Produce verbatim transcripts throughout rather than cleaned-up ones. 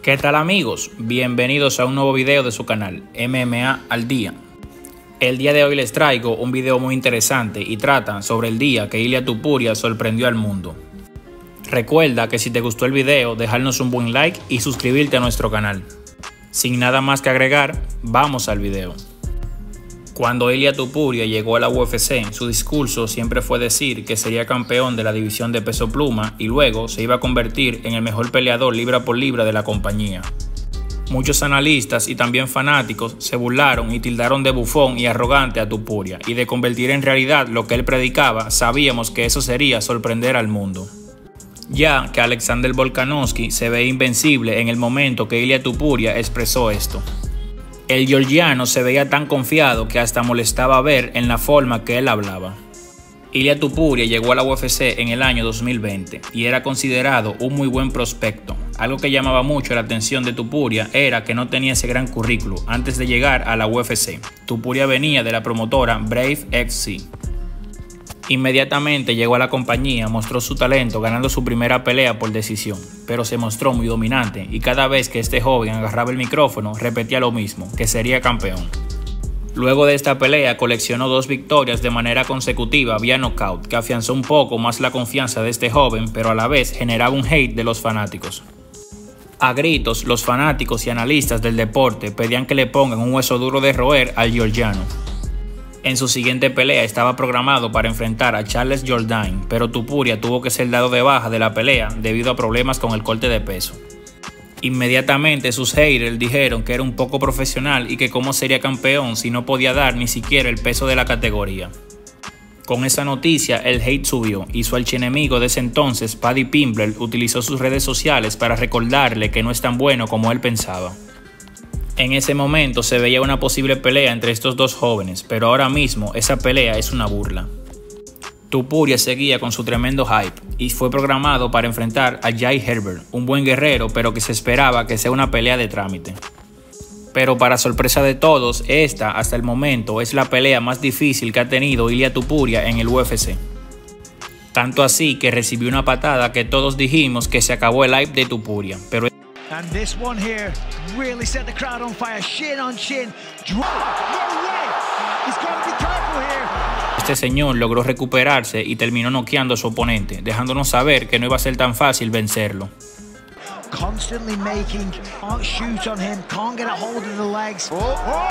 ¿Qué tal amigos? Bienvenidos a un nuevo video de su canal M M A al día. El día de hoy les traigo un video muy interesante y trata sobre el día que Ilia Topuria sorprendió al mundo. Recuerda que si te gustó el video, dejarnos un buen like y suscribirte a nuestro canal. Sin nada más que agregar, vamos al video. Cuando Ilia Topuria llegó a la U F C, su discurso siempre fue decir que sería campeón de la división de peso pluma y luego se iba a convertir en el mejor peleador libra por libra de la compañía. Muchos analistas y también fanáticos se burlaron y tildaron de bufón y arrogante a Topuria, y de convertir en realidad lo que él predicaba, sabíamos que eso sería sorprender al mundo. Ya que Alexander Volkanovski se ve invencible en el momento que Ilia Topuria expresó esto. El georgiano se veía tan confiado que hasta molestaba ver en la forma que él hablaba. Ilia Topuria llegó a la U F C en el año dos mil veinte y era considerado un muy buen prospecto. Algo que llamaba mucho la atención de Topuria era que no tenía ese gran currículum antes de llegar a la U F C. Topuria venía de la promotora Brave X C. Inmediatamente llegó a la compañía, mostró su talento ganando su primera pelea por decisión, pero se mostró muy dominante y cada vez que este joven agarraba el micrófono repetía lo mismo, que sería campeón. Luego de esta pelea coleccionó dos victorias de manera consecutiva vía knockout, que afianzó un poco más la confianza de este joven, pero a la vez generaba un hate de los fanáticos. A gritos, los fanáticos y analistas del deporte pedían que le pongan un hueso duro de roer al georgiano. En su siguiente pelea estaba programado para enfrentar a Charles Jourdain, pero Topuria tuvo que ser dado de baja de la pelea debido a problemas con el corte de peso. Inmediatamente sus haters dijeron que era un poco profesional y que cómo sería campeón si no podía dar ni siquiera el peso de la categoría. Con esa noticia el hate subió y su archienemigo de ese entonces, Paddy Pimblett, utilizó sus redes sociales para recordarle que no es tan bueno como él pensaba. En ese momento se veía una posible pelea entre estos dos jóvenes, pero ahora mismo esa pelea es una burla. Topuria seguía con su tremendo hype y fue programado para enfrentar a Jai Herbert, un buen guerrero pero que se esperaba que sea una pelea de trámite. Pero para sorpresa de todos, esta hasta el momento es la pelea más difícil que ha tenido Ilia Topuria en el U F C. Tanto así que recibió una patada que todos dijimos que se acabó el hype de Topuria, pero And this one here really set the crowd on fire, shin on shin. No way! He's got to be careful here. Este señor logró recuperarse y terminó noqueando a su oponente, dejándonos saber que no iba a ser tan fácil vencerlo. Constantly making, can't shoot on him, can't get a hold of the legs. Oh, oh,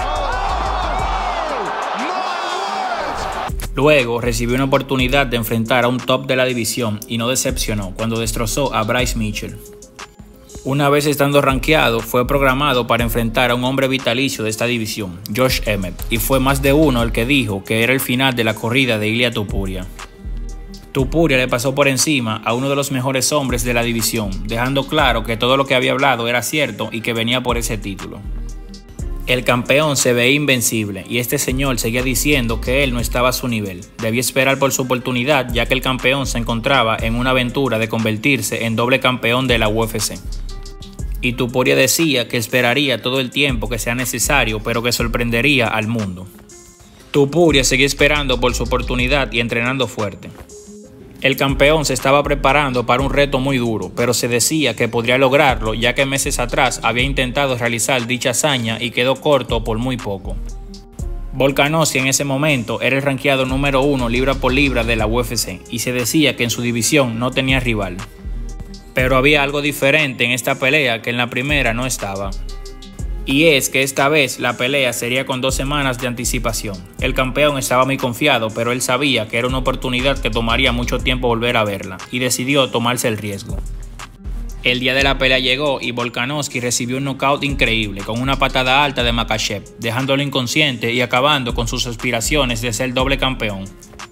oh, Luego recibió una oportunidad de enfrentar a un top de la división y no decepcionó cuando destrozó a Bryce Mitchell. Una vez estando rankeado, fue programado para enfrentar a un hombre vitalicio de esta división, Josh Emmett, y fue más de uno el que dijo que era el final de la corrida de Ilia Topuria. Topuria le pasó por encima a uno de los mejores hombres de la división, dejando claro que todo lo que había hablado era cierto y que venía por ese título. El campeón se veía invencible y este señor seguía diciendo que él no estaba a su nivel. Debía esperar por su oportunidad ya que el campeón se encontraba en una aventura de convertirse en doble campeón de la U F C. Y Topuria decía que esperaría todo el tiempo que sea necesario, pero que sorprendería al mundo. Topuria seguía esperando por su oportunidad y entrenando fuerte. El campeón se estaba preparando para un reto muy duro, pero se decía que podría lograrlo ya que meses atrás había intentado realizar dicha hazaña y quedó corto por muy poco. Volkanovski en ese momento era el rankeado número uno libra por libra de la U F C y se decía que en su división no tenía rival. Pero había algo diferente en esta pelea que en la primera no estaba. Y es que esta vez la pelea sería con dos semanas de anticipación. El campeón estaba muy confiado, pero él sabía que era una oportunidad que tomaría mucho tiempo volver a verla, y decidió tomarse el riesgo. El día de la pelea llegó y Volkanovski recibió un knockout increíble con una patada alta de Makhachev, dejándolo inconsciente y acabando con sus aspiraciones de ser doble campeón.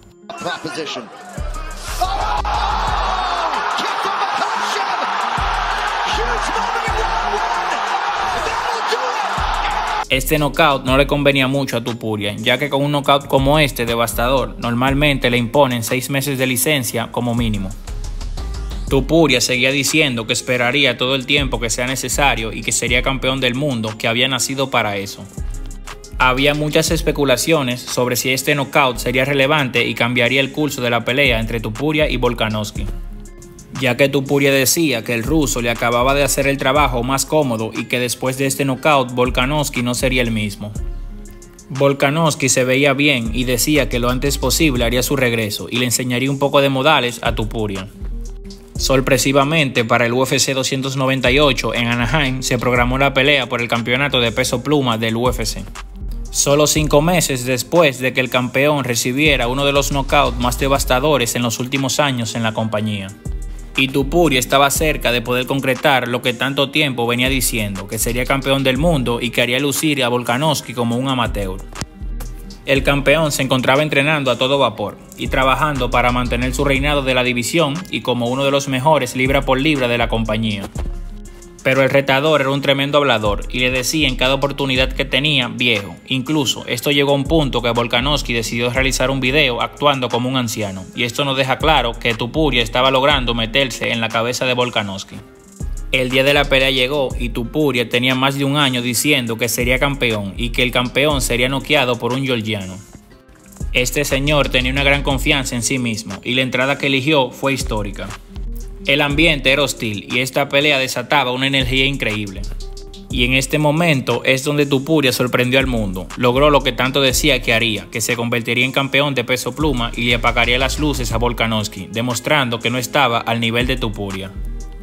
Este knockout no le convenía mucho a Topuria, ya que con un knockout como este devastador, normalmente le imponen seis meses de licencia como mínimo. Topuria seguía diciendo que esperaría todo el tiempo que sea necesario y que sería campeón del mundo, que había nacido para eso. Había muchas especulaciones sobre si este knockout sería relevante y cambiaría el curso de la pelea entre Topuria y Volkanovski. ya que Topuria decía que el ruso le acababa de hacer el trabajo más cómodo y que después de este knockout Volkanovski no sería el mismo. Volkanovski se veía bien y decía que lo antes posible haría su regreso y le enseñaría un poco de modales a Topuria. Sorpresivamente, para el U F C doscientos noventa y ocho en Anaheim se programó la pelea por el campeonato de peso pluma del U F C. Solo cinco meses después de que el campeón recibiera uno de los knockouts más devastadores en los últimos años en la compañía. Y Topuria estaba cerca de poder concretar lo que tanto tiempo venía diciendo, que sería campeón del mundo y que haría lucir a Volkanovski como un amateur. El campeón se encontraba entrenando a todo vapor y trabajando para mantener su reinado de la división y como uno de los mejores libra por libra de la compañía. Pero el retador era un tremendo hablador y le decía en cada oportunidad que tenía viejo. Incluso esto llegó a un punto que Volkanovski decidió realizar un video actuando como un anciano, y esto nos deja claro que Topuria estaba logrando meterse en la cabeza de Volkanovski. El día de la pelea llegó y Topuria tenía más de un año diciendo que sería campeón y que el campeón sería noqueado por un georgiano. Este señor tenía una gran confianza en sí mismo y la entrada que eligió fue histórica. El ambiente era hostil y esta pelea desataba una energía increíble. Y en este momento es donde Topuria sorprendió al mundo. Logró lo que tanto decía que haría, que se convertiría en campeón de peso pluma y le apagaría las luces a Volkanovski, demostrando que no estaba al nivel de Topuria.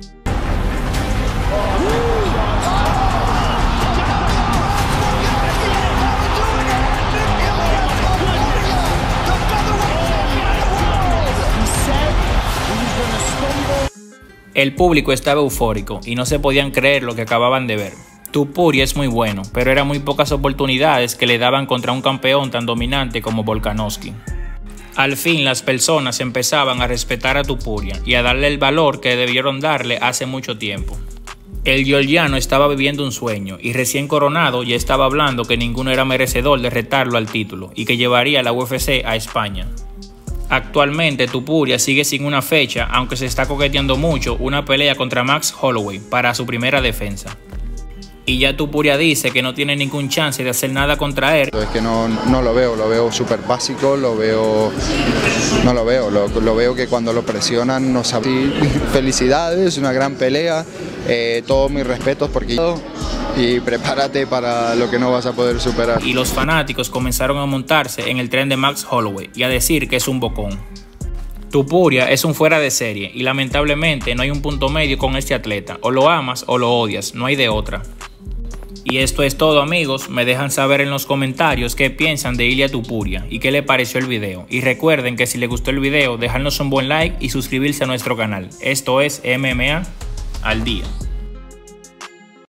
El público estaba eufórico y no se podían creer lo que acababan de ver. Topuria es muy bueno, pero eran muy pocas oportunidades que le daban contra un campeón tan dominante como Volkanovski. Al fin las personas empezaban a respetar a Topuria y a darle el valor que debieron darle hace mucho tiempo. El georgiano estaba viviendo un sueño y recién coronado ya estaba hablando que ninguno era merecedor de retarlo al título y que llevaría la U F C a España. Actualmente Topuria sigue sin una fecha, aunque se está coqueteando mucho una pelea contra Max Holloway para su primera defensa. Y ya Topuria dice que no tiene ningún chance de hacer nada contra él. Es que no, no lo veo, lo veo súper básico, lo veo, no lo veo, lo, lo veo que cuando lo presionan no sabe. Sí, felicidades, una gran pelea, eh, todos mis respetos porque... Y prepárate para lo que no vas a poder superar. Y los fanáticos comenzaron a montarse en el tren de Max Holloway y a decir que es un bocón. Topuria es un fuera de serie y lamentablemente no hay un punto medio con este atleta. O lo amas o lo odias, no hay de otra. Y esto es todo, amigos. Me dejan saber en los comentarios qué piensan de Ilia Topuria y qué le pareció el video. Y recuerden que si les gustó el video, dejarnos un buen like y suscribirse a nuestro canal. Esto es M M A al día.